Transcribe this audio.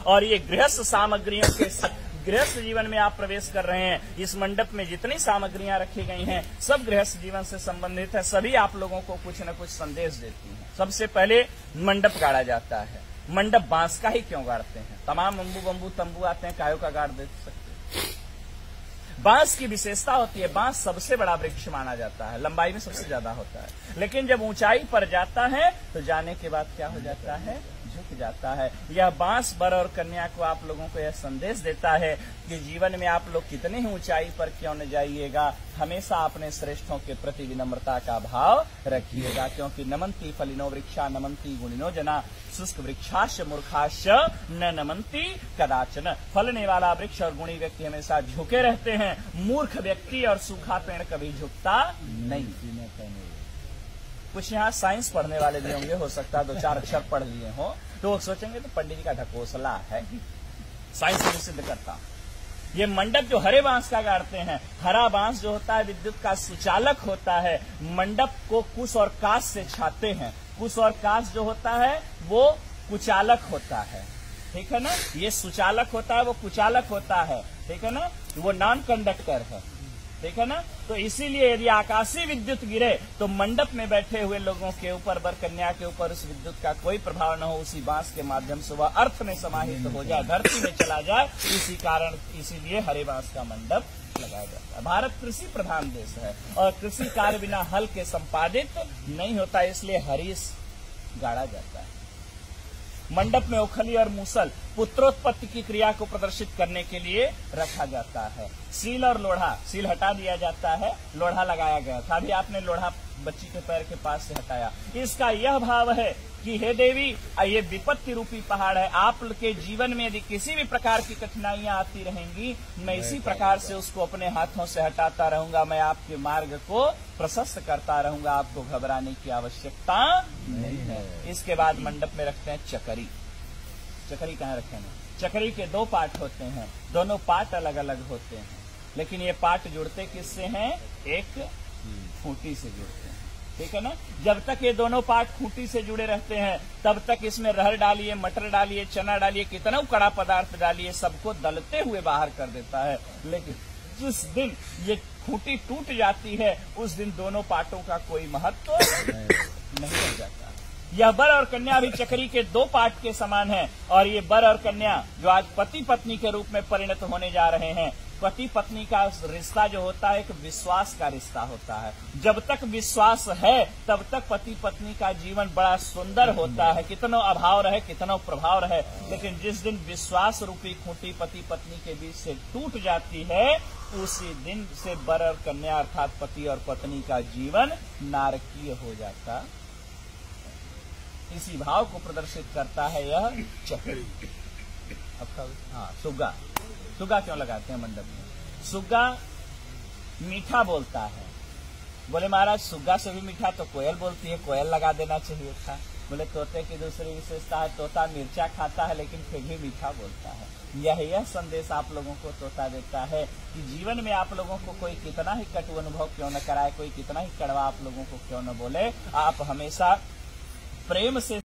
और ये गृहस्थ सामग्रियों के गृहस्थ जीवन में आप प्रवेश कर रहे हैं। इस मंडप में जितनी सामग्रियां रखी गई हैं सब गृहस्थ जीवन से संबंधित है, सभी आप लोगों को कुछ न कुछ संदेश देती हैं। सबसे पहले मंडप गाड़ा जाता है। मंडप बांस का ही क्यों गाड़ते हैं? तमाम अम्बू बम्बू तंबू आते हैं, कायों का गाड़ दे सकते हैं। बांस की विशेषता होती है, बांस सबसे बड़ा वृक्ष माना जाता है, लंबाई में सबसे ज्यादा होता है, लेकिन जब ऊंचाई पर जाता है तो जाने के बाद क्या हो जाता है? झुक जाता है। यह बांस वर और कन्या को आप लोगों को यह संदेश देता है कि जीवन में आप लोग कितनी ही ऊंचाई पर क्यों न जाइएगा, हमेशा अपने श्रेष्ठों के प्रति विनम्रता का भाव रखिएगा, क्योंकि नमंती फलिनो वृक्षा नमंती गुणिनो जना शुष्क वृक्षाश मूर्खाश न नमंती कदाचन। फलने वाला वृक्ष और गुणी व्यक्ति हमेशा झुके रहते हैं, मूर्ख व्यक्ति और सूखा पेड़ कभी झुकता नहीं। कुछ यहाँ साइंस पढ़ने वाले भी होंगे, हो सकता है 2-4 अक्षर पढ़ लिए हो तो वो सोचेंगे तो पंडित जी का ढकोसला है, साइंस में सिद्ध करता। ये मंडप जो हरे बांस का गाड़ते हैं, हरा बांस जो होता है विद्युत का सुचालक होता है। मंडप को कुश और काश से छाते हैं। कुश और काश जो होता है वो कुचालक होता है, ठीक है ना। ये सुचालक होता है, वो कुचालक होता है, ठीक है ना। वो नॉन कंडक्टर है, ठीक है ना। तो इसीलिए यदि आकाशीय विद्युत गिरे तो मंडप में बैठे हुए लोगों के ऊपर, वर कन्या के ऊपर उस विद्युत का कोई प्रभाव न हो, उसी बांस के माध्यम से वह अर्थ में समाहित हो जाए, धरती में चला जाए। इसी कारण इसीलिए हरे बांस का मंडप लगाया जाता है। भारत कृषि प्रधान देश है और कृषि कार्य बिना हल के संपादित नहीं होता, इसलिए हरीश गाड़ा जाता है। मंडप में ओखली और मूसल पुत्रोत्पत्ति की क्रिया को प्रदर्शित करने के लिए रखा जाता है। सील और लोढ़ा, सील हटा दिया जाता है, लोढ़ा लगाया गया था। अभी आपने लोढ़ा बच्ची के पैर के पास से हटाया। इसका यह भाव है कि हे देवी, ये विपत्ति रूपी पहाड़ है, आपके जीवन में यदि किसी भी प्रकार की कठिनाइयां आती रहेंगी, मैं इसी प्रकार से उसको अपने हाथों से हटाता रहूंगा, मैं आपके मार्ग को प्रशस्त करता रहूंगा, आपको घबराने की आवश्यकता नहीं है। इसके बाद मंडप में रखते हैं चकरी। चकरी कहाँ रखे हैं? चकरी के 2 पार्ट होते हैं, दोनों पार्ट अलग अलग होते हैं, लेकिन ये पार्ट जुड़ते किससे हैं? एक खूंटी से जुड़ते हैं, ठीक है ना। जब तक ये दोनों पार्ट खूंटी से जुड़े रहते हैं तब तक इसमें रहर डालिए, मटर डालिए, चना डालिए, कितना कड़ा पदार्थ डालिए, सबको दलते हुए बाहर कर देता है। लेकिन जिस दिन ये खूंटी टूट जाती है उस दिन दोनों पार्टों का कोई महत्व नहीं रह जाता। यह वर और कन्या भी चकरी के 2 पार्ट के समान है, और ये वर और कन्या जो आज पति पत्नी के रूप में परिणत होने जा रहे हैं, पति पत्नी का रिश्ता जो होता है एक विश्वास का रिश्ता होता है। जब तक विश्वास है तब तक पति पत्नी का जीवन बड़ा सुंदर होता है, कितना अभाव रहे, कितना प्रभाव रहे। लेकिन जिस दिन विश्वास रूपी खूंटी पति पत्नी के बीच से टूट जाती है, उसी दिन से वर और कन्या अर्थात पति और पत्नी का जीवन नारकीय हो जाता। इसी भाव को प्रदर्शित करता है यह चक्र। हाँ, सुग्गा। सुग्गा क्यों लगाते हैं मंडप में? सुग्गा मीठा बोलता है। बोले महाराज सुग्गा से भी मीठा तो कोयल बोलती है, कोयल लगा देना चाहिए था। बोले तोते की दूसरी विशेषता है, तोता मिर्चा खाता है लेकिन फिर भी मीठा बोलता है। यह संदेश आप लोगों को तोता देता है कि जीवन में आप लोगों को कोई कितना ही कटु अनुभव क्यों न कराए, कोई कितना ही कड़वा आप लोगों को क्यों न बोले, आप हमेशा प्रेम से